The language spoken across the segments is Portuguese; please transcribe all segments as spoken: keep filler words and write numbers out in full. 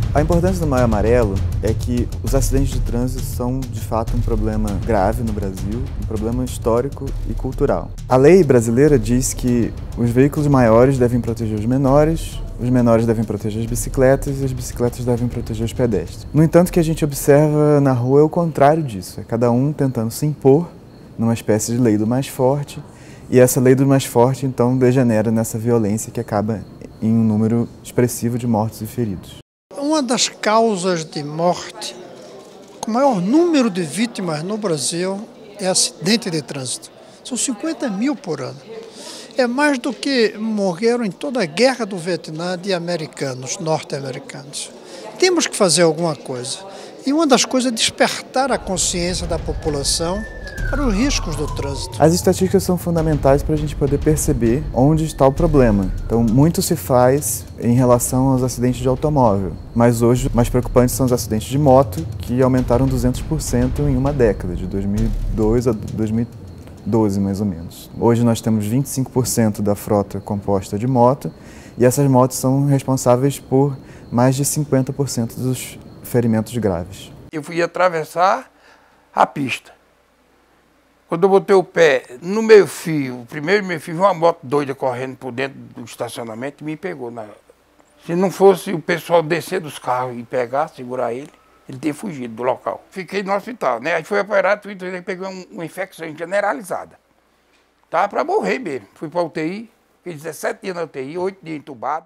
A importância do Maio Amarelo é que os acidentes de trânsito são, de fato, um problema grave no Brasil, um problema histórico e cultural. A lei brasileira diz que os veículos maiores devem proteger os menores, os menores devem proteger as bicicletas e as bicicletas devem proteger os pedestres. No entanto, o que a gente observa na rua é o contrário disso, é cada um tentando se impor numa espécie de lei do mais forte, e essa lei do mais forte, então, degenera nessa violência que acaba em um número expressivo de mortos e feridos. Uma das causas de morte, com maior número de vítimas no Brasil, é acidente de trânsito. São cinquenta mil por ano. É mais do que morreram em toda a guerra do Vietnã de americanos, norte-americanos. Temos que fazer alguma coisa. E uma das coisas é despertar a consciência da população para os riscos do trânsito. As estatísticas são fundamentais para a gente poder perceber onde está o problema. Então, muito se faz em relação aos acidentes de automóvel, mas hoje o mais preocupante são os acidentes de moto, que aumentaram duzentos por cento em uma década, de dois mil e dois a dois mil e doze mais ou menos. Hoje nós temos vinte e cinco por cento da frota composta de moto, e essas motos são responsáveis por mais de cinquenta por cento dos ferimentos graves. Eu fui atravessar a pista. Quando eu botei o pé no meio fio, o primeiro meio fio, uma moto doida correndo por dentro do estacionamento e me pegou. Na... Se não fosse o pessoal descer dos carros e pegar, segurar ele, ele teria fugido do local. Fiquei no hospital, né? Aí foi operado, e peguei um, uma infecção generalizada. Tava para morrer mesmo. Fui para a U T I, fiquei dezessete dias na U T I, oito dias entubado.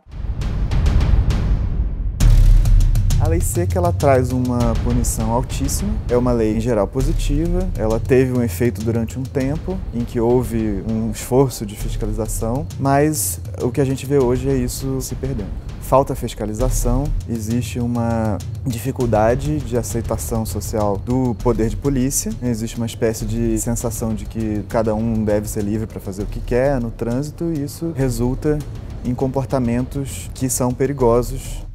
A lei seca ela traz uma punição altíssima, é uma lei em geral positiva, ela teve um efeito durante um tempo em que houve um esforço de fiscalização, mas o que a gente vê hoje é isso se perdendo. Falta fiscalização, existe uma dificuldade de aceitação social do poder de polícia, existe uma espécie de sensação de que cada um deve ser livre para fazer o que quer no trânsito e isso resulta em comportamentos que são perigosos.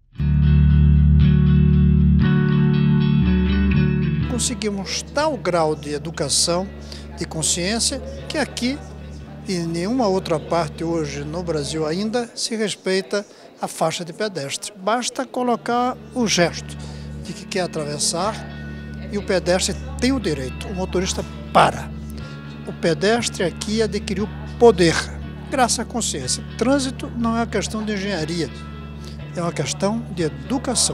Conseguimos tal grau de educação, de consciência, que aqui e em nenhuma outra parte hoje no Brasil ainda se respeita a faixa de pedestre. Basta colocar o gesto de que quer atravessar e o pedestre tem o direito, o motorista para. O pedestre aqui adquiriu poder, graças à consciência. Trânsito não é uma questão de engenharia, é uma questão de educação.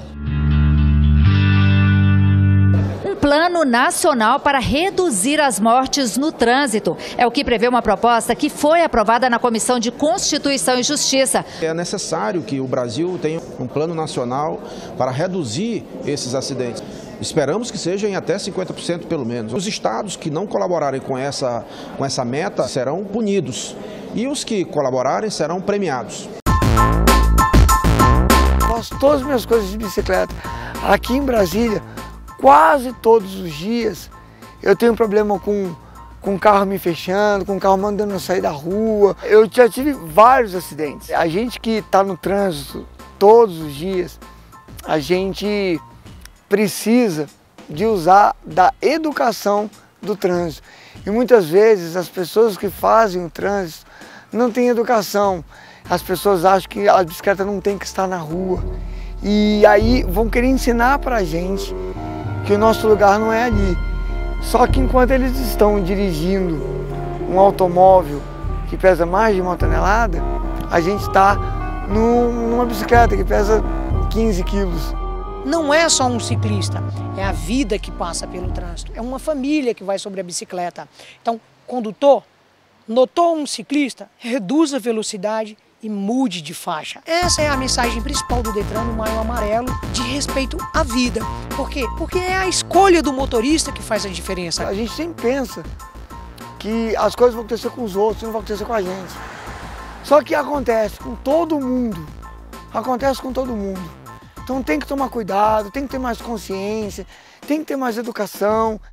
Plano Nacional para reduzir as mortes no trânsito. É o que prevê uma proposta que foi aprovada na Comissão de Constituição e Justiça. É necessário que o Brasil tenha um plano nacional para reduzir esses acidentes. Esperamos que seja em até cinquenta por cento pelo menos. Os estados que não colaborarem com essa, com essa meta serão punidos e os que colaborarem serão premiados. Faço todas as minhas coisas de bicicleta. Aqui em Brasília, quase todos os dias eu tenho problema com, com o carro me fechando, com o carro mandando eu sair da rua. Eu já tive vários acidentes. A gente que está no trânsito todos os dias, a gente precisa de usar da educação do trânsito. E muitas vezes as pessoas que fazem o trânsito não têm educação. As pessoas acham que a bicicleta não tem que estar na rua. E aí vão querer ensinar para a gente que o nosso lugar não é ali. Só que enquanto eles estão dirigindo um automóvel que pesa mais de uma tonelada, a gente está numa bicicleta que pesa quinze quilos. Não é só um ciclista, é a vida que passa pelo trânsito, é uma família que vai sobre a bicicleta. Então, condutor, notou um ciclista, reduza a velocidade e mude de faixa. Essa é a mensagem principal do Detran no Maio Amarelo, de respeito à vida. Por quê? Porque é a escolha do motorista que faz a diferença. A gente sempre pensa que as coisas vão acontecer com os outros, não vão acontecer com a gente. Só que acontece com todo mundo, acontece com todo mundo. Então tem que tomar cuidado, tem que ter mais consciência, tem que ter mais educação.